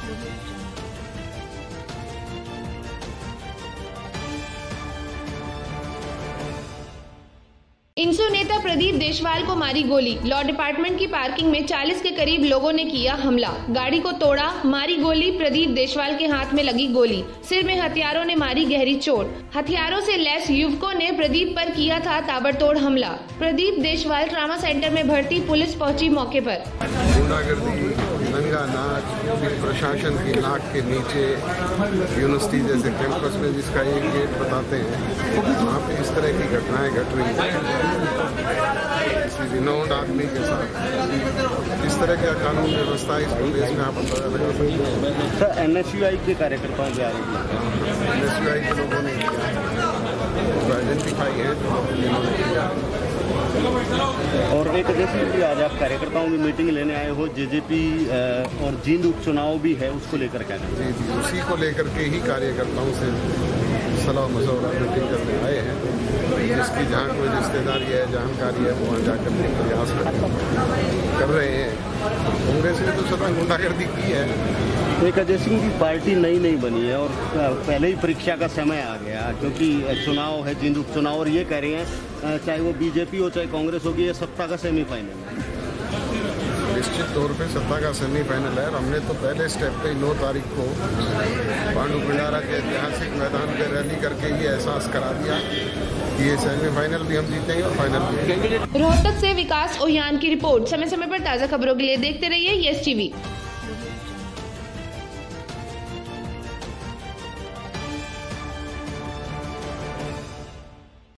इंसो नेता प्रदीप देशवाल को मारी गोली। लॉ डिपार्टमेंट की पार्किंग में 40 के करीब लोगों ने किया हमला, गाड़ी को तोड़ा, मारी गोली। प्रदीप देशवाल के हाथ में लगी गोली, सिर में हथियारों ने मारी गहरी चोट। हथियारों से लैस युवकों ने प्रदीप पर किया था ताबड़तोड़ हमला। प्रदीप देशवाल ट्रामा सेंटर में भर्ती, पुलिस पहुंची मौके पर। गुंडागर्दी, नंगा नाच, प्रशासन की नाक के नीचे यूनिवर्सिटी जैसे कैंपस में जिसका एक गेट बताते हैं, वहाँ पे इस तरह की घटनाएं घट रही हैं। किसी रिनाउंड आदमी के साथ इस तरह का कानून व्यवस्था इस प्रदेश में आप अंदाजा लगा सकते हैं। सर, एनएसयूआई के कार्यकर्ताओं के एनएसयूआई के लोगों ने किया, आइडेंटिफाई है जिन्होंने किया। और एक जैसे कि आज आप कार्यकर्ताओं की मीटिंग लेने आए हो, जेजेपी और जींद उपचुनाव भी है, उसको लेकर क्या करें? जी, उसी को लेकर के ही कार्यकर्ताओं से सलाह मशवरा मीटिंग करने आए हैं। जिसकी जहाँ कोई रिश्तेदारी है, जानकारी है, वहाँ जाकर के प्रयास कर रहे हैं। कांग्रेस ने तो सदा गुंडागर्दी की है। एक अजय सिंह की पार्टी नई बनी है और पहले ही परीक्षा का समय आ गया, क्योंकि चुनाव है, जींद उपचुनाव, और ये कह रहे हैं चाहे वो बीजेपी हो चाहे कांग्रेस होगी, ये सत्ता का सेमीफाइनल है। निश्चित तौर पे सत्ता का सेमीफाइनल है। और हमने तो पहले स्टेप पे 9 तारीख को पांडु पिंडारा के ऐतिहासिक मैदान पे रैली करके ये एहसास करा दिया कि ये सेमीफाइनल भी हम जीतेंगे और फाइनल भी। रोहतक से विकास ओहियान की रिपोर्ट। समय समय पर ताज़ा खबरों के लिए देखते रहिए यस टीवी।